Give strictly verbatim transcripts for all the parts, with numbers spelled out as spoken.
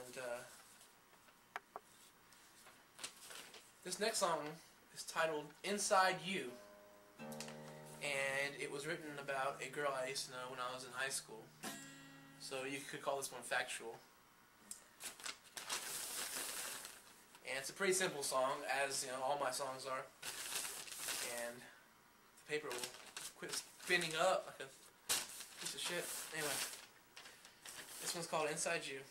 And uh, this next song is titled Inside You, and it was written about a girl I used to know when I was in high school, so you could call this one factual. And it's a pretty simple song, as you know all my songs are, and the paper will quit spinning up like a piece of shit. Anyway, this one's called Inside You.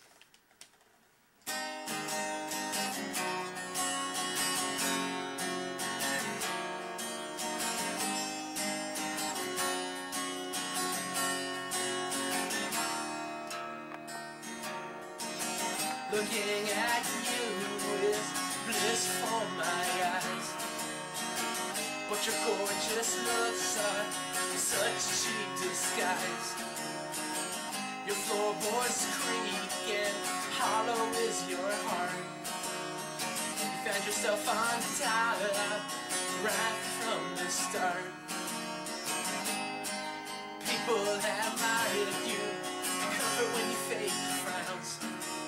Looking at you with bliss for my eyes, but your gorgeous looks are such cheap disguise. Your floorboards creak and hollow is your heart. You found yourself on top right from the start. People admire you, comfort when you fake frowns.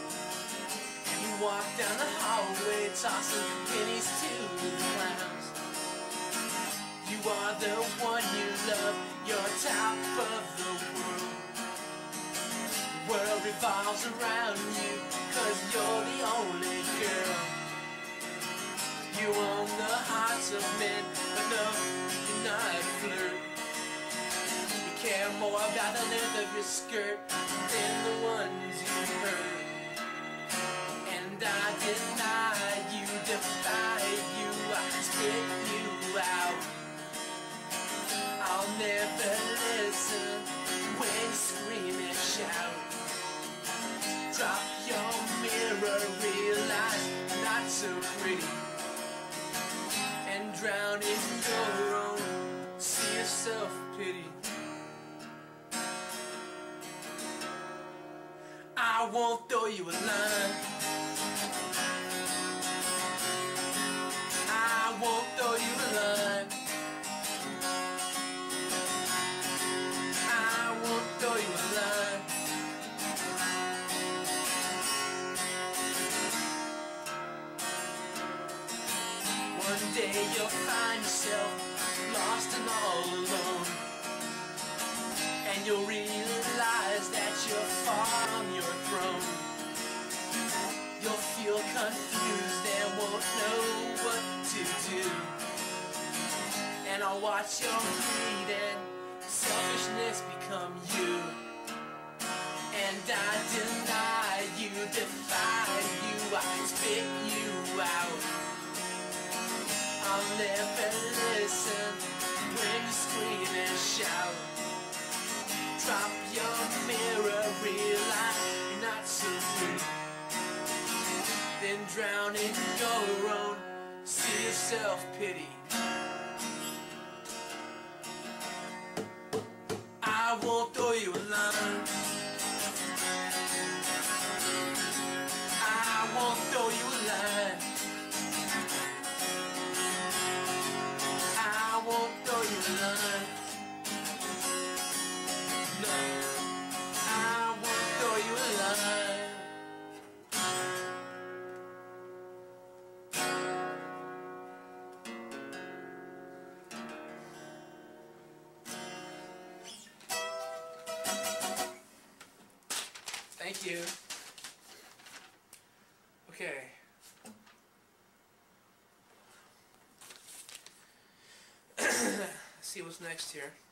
Walk down the hallway, tossing pennies to the clowns. You are the one you love, you're top of the world. The world revolves around you, cause you're the only girl. You own the hearts of men, but no, you're not a flirt. You care more about the length of your skirt than the ones you hurt. And I deny you, defy you, I spit you out. I'll never listen when you scream and shout. Drop your mirror, realize you're not so pretty, and drown in your own sea of self-pity. I won't throw you a line, I won't throw you a line, I won't throw you a line. One day you'll find yourself lost and all alone, and you'll realize that you're far on your throne. You'll feel confused and won't know what to do, and I'll watch your greed and selfishness become you. And I deny you, defy you, I spit you out. I'll never listen when you scream and shout. Drop your mirror, realize you're not so pretty, then drown in your own sea of self-pity. I won't throw you a line, I won't throw you a line, I won't throw you a line. No, I won't throw you a line. Thank you. Okay. Let's see what's next here.